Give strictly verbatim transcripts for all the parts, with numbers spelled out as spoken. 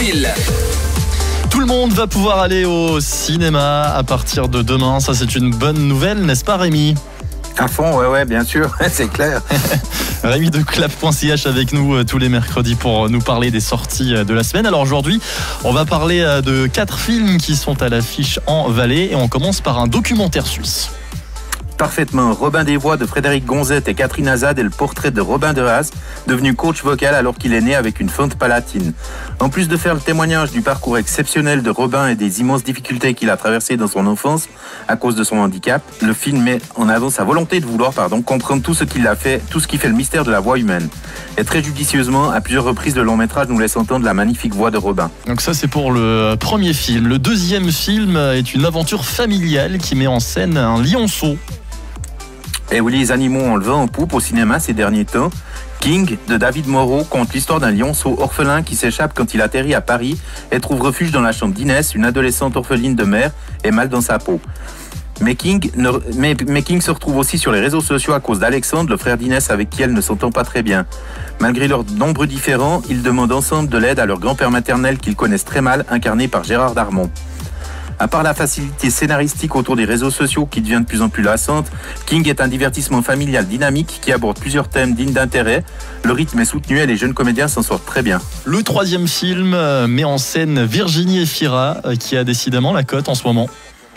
Phil. Tout le monde va pouvoir aller au cinéma à partir de demain. Ça, c'est une bonne nouvelle, n'est-ce pas, Rémi ? À fond, ouais, ouais, bien sûr, c'est clair. Rémi de clap point c h avec nous euh, tous les mercredis pour nous parler des sorties euh, de la semaine. Alors aujourd'hui, on va parler euh, de quatre films qui sont à l'affiche en Valais et on commence par un documentaire suisse. Parfaitement. Robin des Bois de Frédéric Gonzette et Catherine Azad est le portrait de Robin de Haas, devenu coach vocal alors qu'il est né avec une fente palatine. En plus de faire le témoignage du parcours exceptionnel de Robin et des immenses difficultés qu'il a traversées dans son enfance à cause de son handicap, le film met en avant sa volonté de vouloir pardon, comprendre tout ce qu'il a fait, tout ce qui fait le mystère de la voix humaine. Et très judicieusement, à plusieurs reprises, le long métrage nous laisse entendre la magnifique voix de Robin. Donc ça, c'est pour le premier film. Le deuxième film est une aventure familiale qui met en scène un lionceau. Et oui, les animaux ont le vent en poupe au cinéma ces derniers temps. King, de David Moreau, conte l'histoire d'un lionceau orphelin qui s'échappe quand il atterrit à Paris et trouve refuge dans la chambre d'Inès, une adolescente orpheline de mère et mal dans sa peau. Mais King, ne, mais, mais King se retrouve aussi sur les réseaux sociaux à cause d'Alexandre, le frère d'Inès avec qui elle ne s'entend pas très bien. Malgré leurs nombreux différends, ils demandent ensemble de l'aide à leur grand-père maternel qu'ils connaissent très mal, incarné par Gérard Darmon. À part la facilité scénaristique autour des réseaux sociaux qui devient de plus en plus lassante, King est un divertissement familial dynamique qui aborde plusieurs thèmes dignes d'intérêt. Le rythme est soutenu et les jeunes comédiens s'en sortent très bien. Le troisième film met en scène Virginie Efira qui a décidément la cote en ce moment.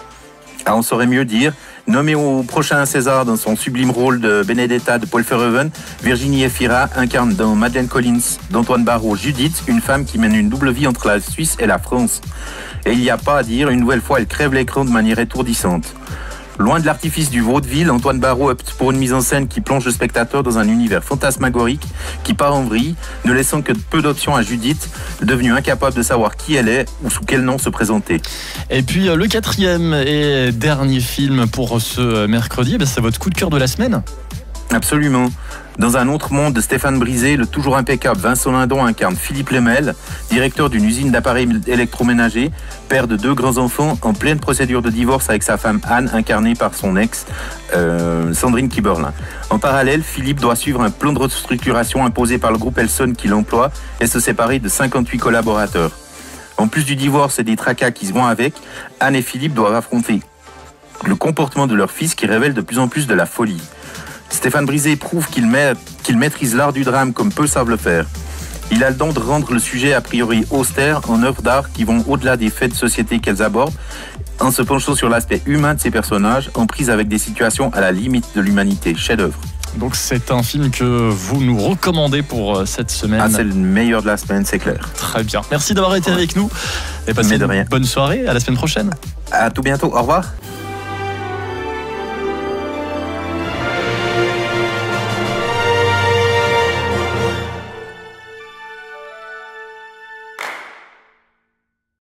Ah, on saurait mieux dire. Nommée au prochain César dans son sublime rôle de Benedetta de Paul Verhoeven, Virginie Efira incarne dans Madeleine Collins d'Antoine Barraud Judith, une femme qui mène une double vie entre la Suisse et la France. Et il n'y a pas à dire, une nouvelle fois, elle crève l'écran de manière étourdissante. Loin de l'artifice du vaudeville, Antoine Barraud opte pour une mise en scène qui plonge le spectateur dans un univers fantasmagorique qui part en vrille, ne laissant que peu d'options à Judith, devenue incapable de savoir qui elle est ou sous quel nom se présenter. Et puis le quatrième et dernier film pour ce mercredi, ben c'est votre coup de cœur de la semaine ? Absolument. Dans un autre monde de Stéphane Brisé, le toujours impeccable Vincent Lindon incarne Philippe Lemel, directeur d'une usine d'appareils électroménagers, père de deux grands-enfants, en pleine procédure de divorce avec sa femme Anne, incarnée par son ex, euh, Sandrine Kiberlin. En parallèle, Philippe doit suivre un plan de restructuration imposé par le groupe Elson qui l'emploie et se séparer de cinquante-huit collaborateurs. En plus du divorce et des tracas qui se vont avec, Anne et Philippe doivent affronter le comportement de leur fils qui révèle de plus en plus de la folie. Stéphane Brisé prouve qu'il, ma... qu'il maîtrise l'art du drame comme peu savent le faire. Il a le don de rendre le sujet a priori austère en œuvres d'art qui vont au-delà des faits de société qu'elles abordent, en se penchant sur l'aspect humain de ces personnages, en prise avec des situations à la limite de l'humanité. Chef-d'œuvre. Donc c'est un film que vous nous recommandez pour cette semaine. Ah, c'est le meilleur de la semaine, c'est clair. Très bien. Merci d'avoir été avec nous et passez une bonne soirée. À la semaine prochaine. À tout bientôt. Au revoir.